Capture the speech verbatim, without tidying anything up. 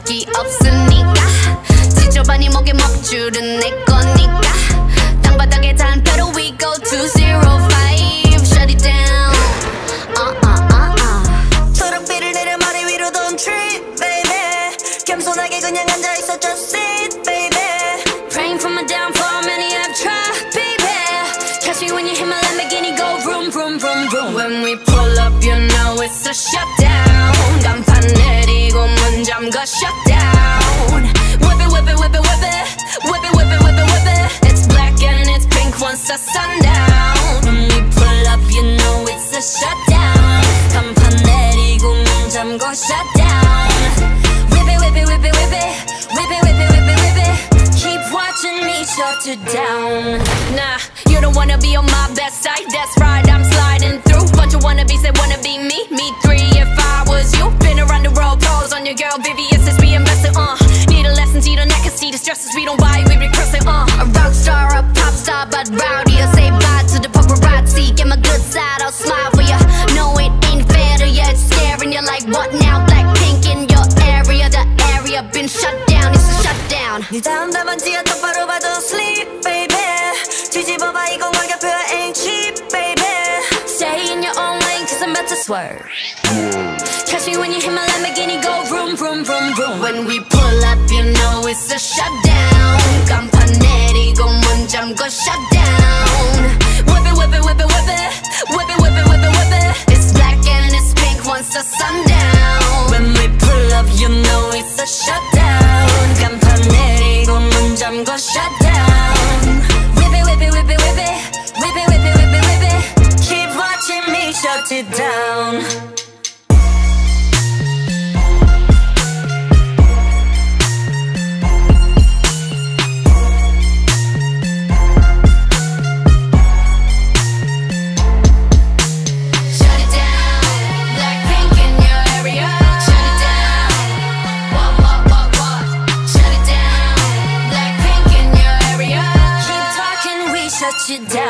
적이 없으니까 지저분이 목에 먹줄은 내 거니까 땅바닥에 단패로 we go to zero five shut it down. uh, uh, uh, uh. 초록빛을 내려 머리 위로 don't trip baby. 겸손하게 그냥 앉아있어 just sit baby. Praying for my downfall many have tried baby. Catch me when you hit my Lamborghini go vroom vroom vroom vroom. When we pull up you know it's a shutdown. 간판 내리고 문 잠가 shutdown. Whip it whip it whip it whip it whip it whip it whip it whip it. It's black and it's pink once the sundown. When we pull up you know it's a shutdown. 간판 내리고 문 잠가 shutdown. Whip it whip it whip it whip it whip it whip it whip it whip it. Keep watching me shut it down. Nah, you don't wanna be on my best side. That's right, I'm sliding through. Bunch of wannabes that wanna be me. Me three if I was you. Been around the world, pose on your girl, Vivi, assist me invested, uh. Need a lesson, see the neck and see the stresses we don't buy, we regress it, uh. A rock star, a pop star, but rowdy. I say bye to the paparazzi. Get my good side, I'll smile for ya. No, it ain't fair to ya, it's scaring you. Like what now? Blackpink in your area. The area been shut down, it's a shutdown. 네 다음 답안지야 똑바로 봐도 sleep baby. 뒤집어봐 이건 가격표야 ain't cheap baby. Stay in your own lane cause I'm about to swerve. Catch me when you hit my Lamborghini go vroom vroom vroom vroom. When we pull up you know it's a shutdown. 간판 내리고 문 잠궈 shutdown. Whip it whip it whip it whip it whip it whip it whip it whip it. It's black and it's pink once the sundown. When we pull up you know it's a shutdown. 간판 내리고 문 잠궈 shutdown. Whip it whip it whip it whip it whip it whip it whip it whip it. Keep watching me shut it down. Shut you down.